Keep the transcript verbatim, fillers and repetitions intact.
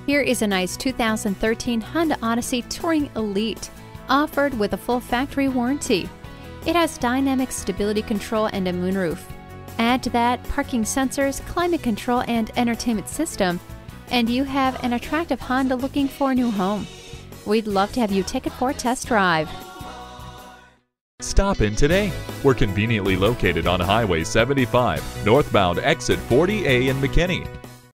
Here is a nice two thousand thirteen Honda Odyssey Touring Elite, offered with a full factory warranty. It has dynamic stability control and a moonroof. Add to that parking sensors, climate control, and entertainment system, and you have an attractive Honda looking for a new home. We'd love to have you take it for a test drive. Stop in today. We're conveniently located on Highway seventy-five, northbound exit forty A in McKinney.